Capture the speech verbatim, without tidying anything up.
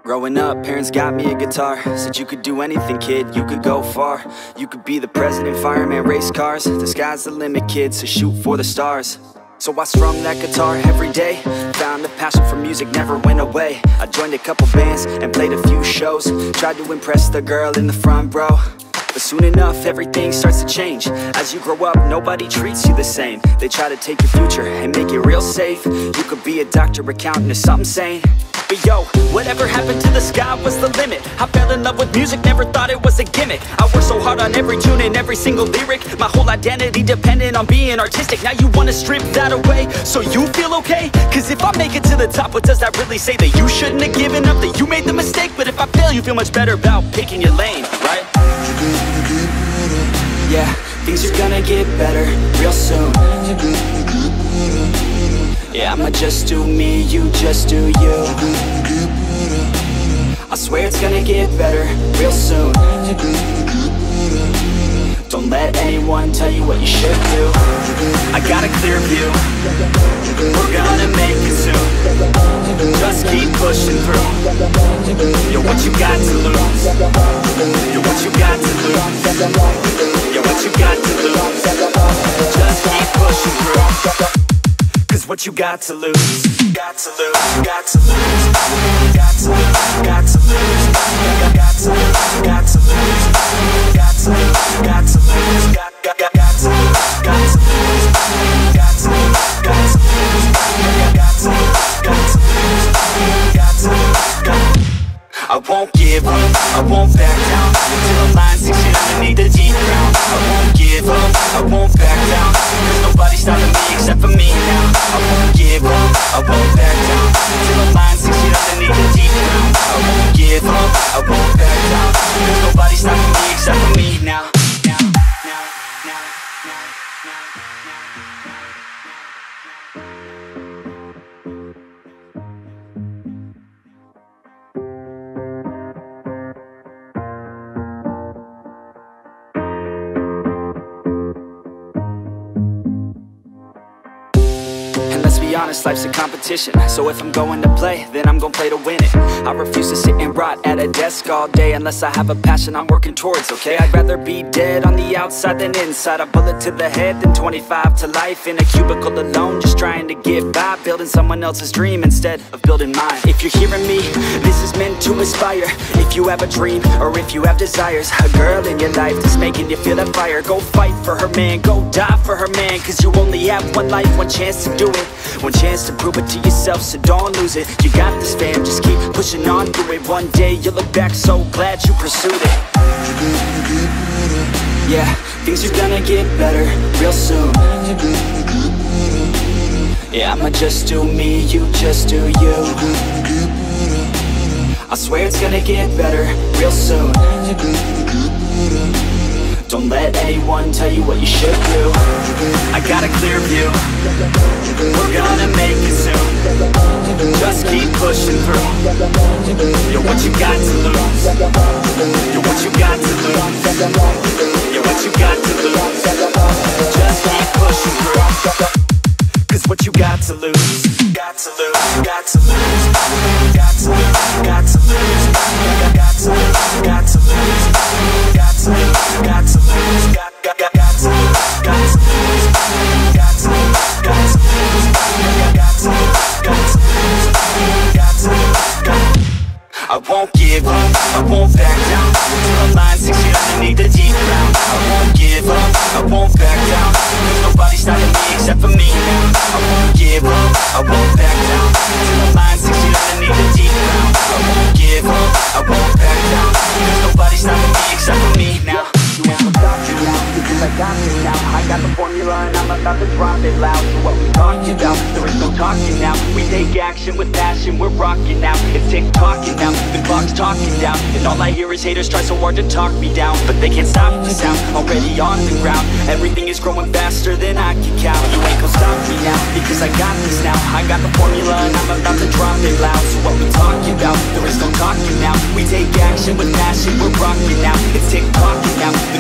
Growing up, parents got me a guitar. Said you could do anything, kid, you could go far. You could be the president, fireman, race cars. The sky's the limit, kid, so shoot for the stars. So I strummed that guitar every day. Found a passion for music, never went away. I joined a couple bands and played a few shows. Tried to impress the girl in the front row. But soon enough, everything starts to change. As you grow up, nobody treats you the same. They try to take your future and make it real safe. You could be a doctor, accountant, or something sane. But yo, whatever happened to the sky was the limit. I fell in love with music, never thought it was a gimmick. I worked so hard on every tune and every single lyric. My whole identity depended on being artistic. Now you wanna strip that away, so you feel okay? Cause if I make it to the top, what does that really say? That you shouldn't have given up, that you made the mistake? But if I fail, you feel much better about picking your lane, right? Yeah, things are gonna get better real soon. Yeah, I'ma just do me, you just do you. I swear it's gonna get better real soon. Don't let anyone tell you what you should do. I got a clear view, we're gonna make it soon. Just keep pushing through. You're what you got to lose. You're what you got to lose. You're what you got to lose. Just keep pushing through. Cause what you got to lose, got to lose, got to lose, got to lose, got to lose, got to lose, got to lose, got to lose, got to lose, got got got got to lose, got to lose, got to lose, got to lose, got to lose, got to lose, got to lose, got. I won't give up, I won't back down until the line six feet underneath the deep ground. I won't give up, I won't back down. There's nobody stopping me except for me now. I won't give up, I won't back down until the line six feet underneath the deep ground. I won't give up, I won't back down. There's nobody stopping me except for me now. Now, now, now, now, now. Let's be honest, life's a competition. So if I'm going to play, then I'm gonna play to win it. I refuse to sit and rot at a desk all day unless I have a passion I'm working towards, okay? I'd rather be dead on the outside than inside. A bullet to the head than twenty-five to life in a cubicle alone, just trying to get by, building someone else's dream instead of building mine. If you're hearing me, this is meant to inspire. If you have a dream, or if you have desires, a girl in your life that's making you feel that fire, go fight for her, man, go die for her, man. Cause you only have one life, one chance to do it. One chance to prove it to yourself, so don't lose it. You got this, fam, just keep pushing on through it. One day you'll look back so glad you pursued it. Yeah, things are gonna get better real soon. Yeah, I'ma just do me, you just do you. I swear it's gonna get better real soon. Don't let anyone tell you what you should do. I got a clear view, we're gonna make it soon. Just keep pushing through. You're what you got to lose. You're what you got to lose. You're what you got to lose. Just keep pushing through. Cause what you got to lose, got to lose, got to lose, got to lose, got to lose, got to lose, got to lose, got to lose, got to lose, got got got got to lose, got to lose, got to lose, got to lose, got to lose, got to lose, got to lose, got. I won't give up, I won't back down until the line six feet underneath the deep ground. I won't give up, I won't back down. There's nobody stopping me except for me now. I won't give up, I won't back down until the line six feet underneath the deep ground. I won't give up, I won't back down. There's nobody stopping me except for me now. You ain't gonna stop me now, because I got you now. I got the formula and I'm about to drop it loud. So what we talking about? There is no talking now. We take action with passion, we're rocking now. It's tick-tocking now, the clock's talking down. And all I hear is haters try so hard to talk me down. But they can't stop the sound, already on the ground. Everything is growing faster than I can count. You ain't gonna stop me now, because I got this now. I got the formula and I'm about to drop it loud. So what we talking about? There is no talking now. We take action with passion, we're rocking now. It's tick-tocking now,